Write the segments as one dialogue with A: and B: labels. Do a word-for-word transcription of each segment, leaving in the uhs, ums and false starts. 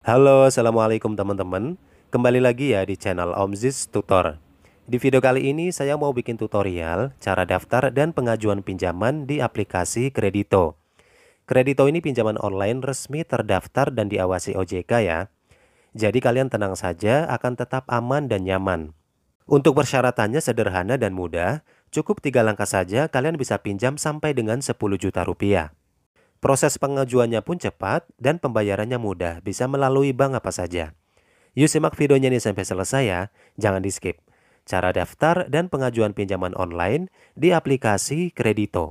A: Halo, assalamualaikum teman-teman. Kembali lagi ya di channel Om Ziz Tutor. Di video kali ini saya mau bikin tutorial cara daftar dan pengajuan pinjaman di aplikasi Kredito. Kredito ini pinjaman online resmi terdaftar dan diawasi O J K ya. Jadi kalian tenang saja, akan tetap aman dan nyaman. Untuk persyaratannya sederhana dan mudah, cukup tiga langkah saja kalian bisa pinjam sampai dengan sepuluh juta rupiah. Proses pengajuannya pun cepat dan pembayarannya mudah, bisa melalui bank apa saja. Yuk simak videonya ini sampai selesai ya, jangan di skip. Cara daftar dan pengajuan pinjaman online di aplikasi Kredito.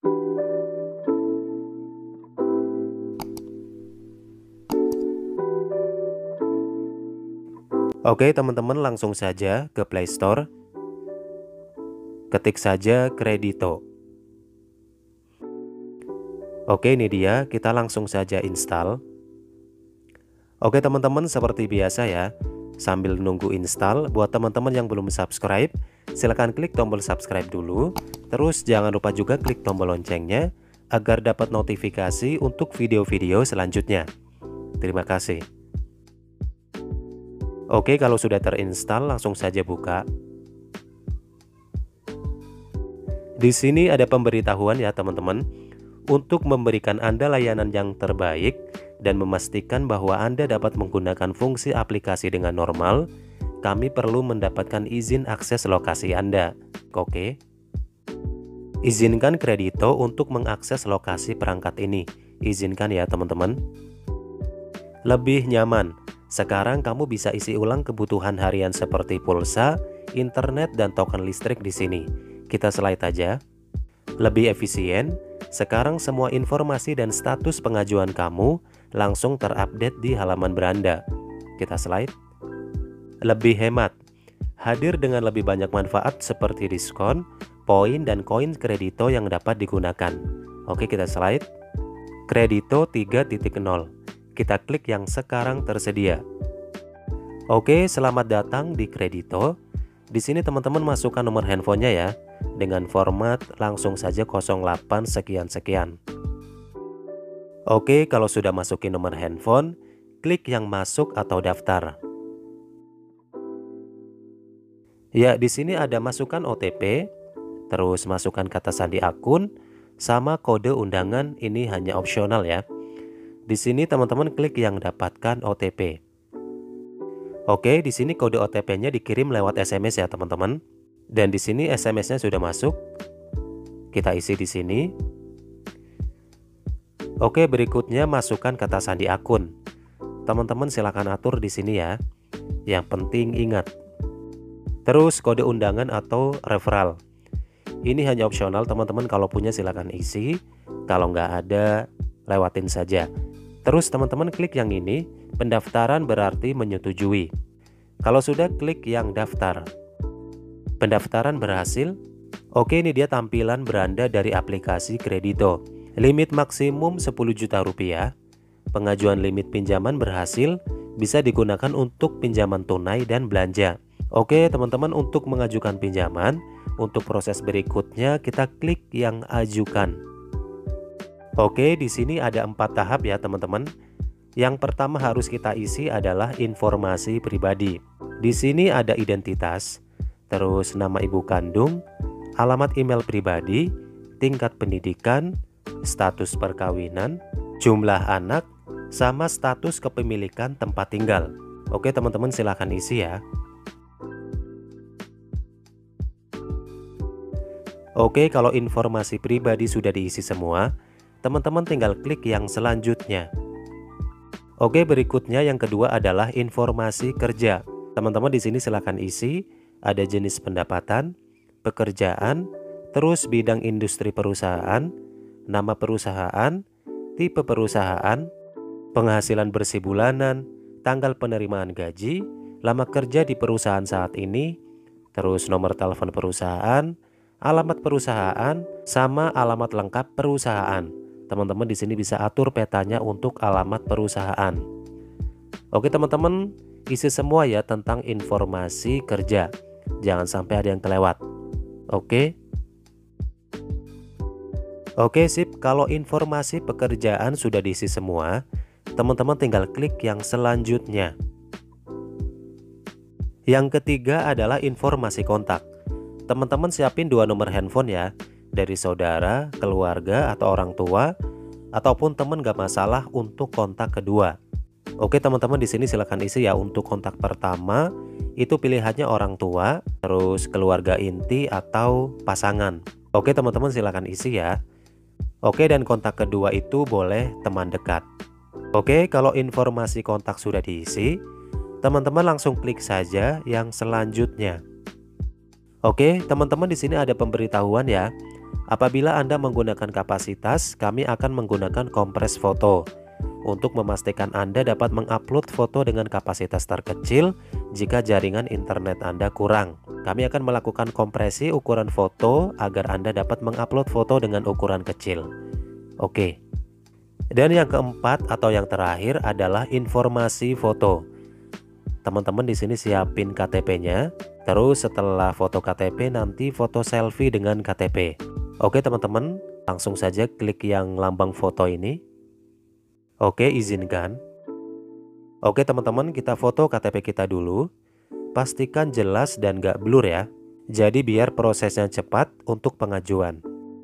A: Oke teman-teman, langsung saja ke Play Store. Ketik saja Kredito. Oke, ini dia, kita langsung saja install. Oke teman-teman, seperti biasa ya, sambil nunggu install, buat teman-teman yang belum subscribe, silahkan klik tombol subscribe dulu. Terus jangan lupa juga klik tombol loncengnya, agar dapat notifikasi untuk video-video selanjutnya. Terima kasih. Oke, kalau sudah terinstall, langsung saja buka. Di sini ada pemberitahuan ya teman-teman. Untuk memberikan Anda layanan yang terbaik dan memastikan bahwa Anda dapat menggunakan fungsi aplikasi dengan normal, kami perlu mendapatkan izin akses lokasi Anda. Oke. Izinkan Kredito untuk mengakses lokasi perangkat ini. Izinkan ya teman-teman. Lebih nyaman. Sekarang kamu bisa isi ulang kebutuhan harian seperti pulsa, internet, dan token listrik di sini. Kita slide aja. Lebih efisien. Sekarang semua informasi dan status pengajuan kamu langsung terupdate di halaman beranda. Kita slide. Lebih hemat. Hadir dengan lebih banyak manfaat seperti diskon, poin, dan koin Kredito yang dapat digunakan. Oke, kita slide. Kredito tiga titik nol. Kita klik yang sekarang tersedia. Oke, selamat datang di Kredito. Di sini teman-teman masukkan nomor handphonenya ya. Dengan format langsung saja nol delapan sekian-sekian. Oke, kalau sudah masukin nomor handphone, klik yang masuk atau daftar. Ya, di sini ada masukkan O T P, terus masukkan kata sandi akun, sama kode undangan, ini hanya opsional ya. Di sini teman-teman klik yang dapatkan O T P. Oke, di sini kode O T P-nya dikirim lewat S M S ya teman-teman. Dan di sini S M S-nya sudah masuk. Kita isi di sini. Oke, berikutnya masukkan kata sandi akun. Teman-teman silakan atur di sini ya. Yang penting ingat. Terus kode undangan atau referral. Ini hanya opsional teman-teman, kalau punya silakan isi. Kalau nggak ada, lewatin saja. Terus teman-teman klik yang ini, pendaftaran berarti menyetujui. Kalau sudah, klik yang daftar. Pendaftaran berhasil. Oke, ini dia tampilan beranda dari aplikasi Kredito. Limit maksimum sepuluh juta rupiah. Pengajuan limit pinjaman berhasil. Bisa digunakan untuk pinjaman tunai dan belanja. Oke teman-teman, untuk mengajukan pinjaman, untuk proses berikutnya kita klik yang ajukan. Oke, di sini ada empat tahap ya teman-teman. Yang pertama harus kita isi adalah informasi pribadi. Di sini ada identitas, terus nama ibu kandung, alamat email pribadi, tingkat pendidikan, status perkawinan, jumlah anak, sama status kepemilikan tempat tinggal. Oke teman-teman, silahkan isi ya. Oke, kalau informasi pribadi sudah diisi semua, teman-teman tinggal klik yang selanjutnya. Oke, berikutnya yang kedua adalah informasi kerja. Teman-teman di sini silahkan isi. Ada jenis pendapatan, pekerjaan, terus bidang industri perusahaan, nama perusahaan, tipe perusahaan, penghasilan bersih bulanan, tanggal penerimaan gaji, lama kerja di perusahaan saat ini, terus nomor telepon perusahaan, alamat perusahaan, sama alamat lengkap perusahaan. Teman-teman di sini bisa atur petanya untuk alamat perusahaan. Oke teman-teman, isi semua ya tentang informasi kerja. Jangan sampai ada yang kelewat. Oke. Oke sip, kalau informasi pekerjaan sudah diisi semua, teman-teman tinggal klik yang selanjutnya. Yang ketiga adalah informasi kontak. Teman-teman siapin dua nomor handphone ya, dari saudara, keluarga, atau orang tua, ataupun teman gak masalah untuk kontak kedua. Oke teman-teman, di sini silakan isi ya. Untuk kontak pertama itu pilihannya orang tua, terus keluarga inti atau pasangan. Oke teman-teman, silakan isi ya. Oke, dan kontak kedua itu boleh teman dekat. Oke, kalau informasi kontak sudah diisi, teman-teman langsung klik saja yang selanjutnya. Oke, teman-teman, di sini ada pemberitahuan ya. Apabila Anda menggunakan kapasitas, kami akan menggunakan kompres foto untuk memastikan Anda dapat mengupload foto dengan kapasitas terkecil jika jaringan internet Anda kurang. Kami akan melakukan kompresi ukuran foto agar Anda dapat mengupload foto dengan ukuran kecil. Oke. Dan yang keempat atau yang terakhir adalah informasi foto. Teman-teman di sini siapin K T P-nya. Terus setelah foto K T P nanti foto selfie dengan K T P. Oke teman-teman, langsung saja klik yang lambang foto ini. Oke, izinkan. Oke teman-teman, kita foto K T P kita dulu. Pastikan jelas dan gak blur ya. Jadi biar prosesnya cepat untuk pengajuan.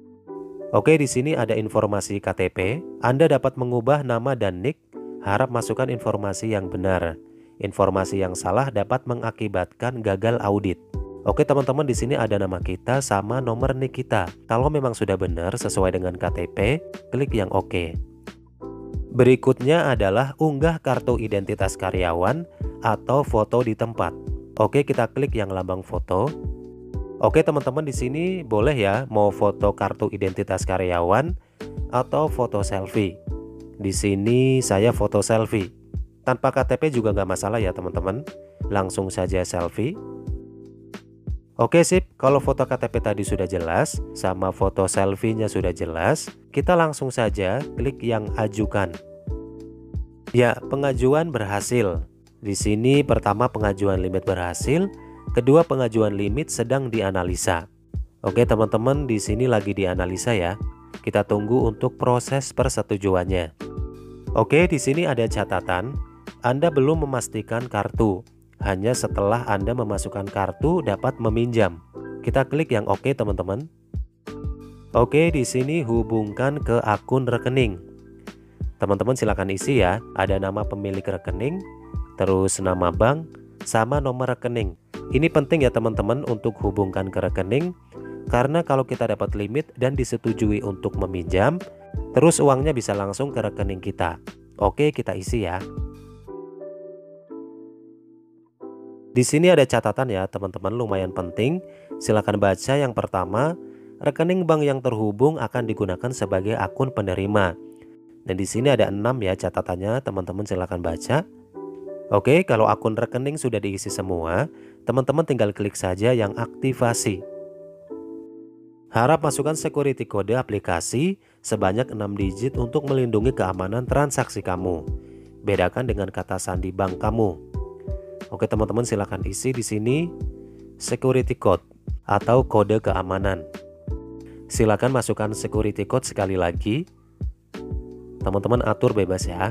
A: Oke, di sini ada informasi K T P. Anda dapat mengubah nama dan nick. Harap masukkan informasi yang benar. Informasi yang salah dapat mengakibatkan gagal audit. Oke teman-teman, di sini ada nama kita sama nomor nick kita. Kalau memang sudah benar sesuai dengan K T P, klik yang oke. Berikutnya adalah unggah kartu identitas karyawan atau foto di tempat. Oke, kita klik yang lambang foto. Oke teman-teman, di sini boleh ya mau foto kartu identitas karyawan atau foto selfie. Di sini saya foto selfie. Tanpa K T P juga nggak masalah ya teman-teman. Langsung saja selfie. Oke sip, kalau foto K T P tadi sudah jelas, sama foto selfie-nya sudah jelas, kita langsung saja klik yang ajukan. Ya, pengajuan berhasil. Di sini pertama pengajuan limit berhasil, kedua pengajuan limit sedang dianalisa. Oke teman-teman, di sini lagi dianalisa ya. Kita tunggu untuk proses persetujuannya. Oke, di sini ada catatan. Anda belum memastikan kartu. Hanya setelah Anda memasukkan kartu dapat meminjam. Kita klik yang oke teman-teman. Oke, di sini hubungkan ke akun rekening. Teman-teman silakan isi ya. Ada nama pemilik rekening, terus nama bank, sama nomor rekening. Ini penting ya teman-teman untuk hubungkan ke rekening, karena kalau kita dapat limit dan disetujui untuk meminjam, terus uangnya bisa langsung ke rekening kita. Oke, kita isi ya. Di sini ada catatan ya teman-teman, lumayan penting. Silakan baca. Yang pertama, rekening bank yang terhubung akan digunakan sebagai akun penerima. Dan di sini ada enam ya catatannya, teman-teman silakan baca. Oke, kalau akun rekening sudah diisi semua, teman-teman tinggal klik saja yang aktivasi. Harap masukkan security kode aplikasi sebanyak enam digit untuk melindungi keamanan transaksi kamu. Bedakan dengan kata sandi bank kamu. Oke teman-teman, silakan isi di sini security code atau kode keamanan. Silakan masukkan security code sekali lagi. Teman-teman atur bebas ya.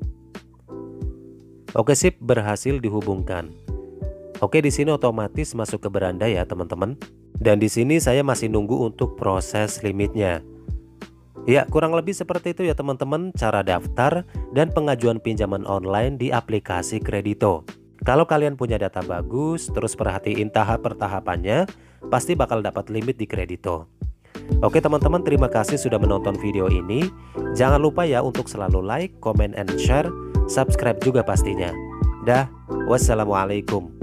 A: Oke sip, berhasil dihubungkan. Oke, di sini otomatis masuk ke beranda ya teman-teman. Dan di sini saya masih nunggu untuk proses limitnya. Ya, kurang lebih seperti itu ya teman-teman cara daftar dan pengajuan pinjaman online di aplikasi Kredito. Kalau kalian punya data bagus, terus perhatiin tahap pertahapannya, pasti bakal dapat limit di Kredito. Oke teman-teman, terima kasih sudah menonton video ini. Jangan lupa ya untuk selalu like, comment, and share. Subscribe juga pastinya. Dah, wassalamualaikum.